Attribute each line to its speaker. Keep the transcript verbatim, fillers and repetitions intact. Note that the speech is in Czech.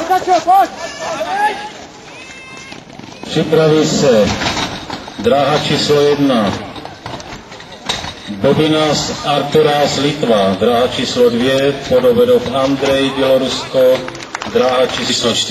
Speaker 1: Připraví se dráha číslo jedna Bobinas Arturas Litva, dráha číslo dvě Podobedov Andrej Bělorusko, dráha číslo čtyři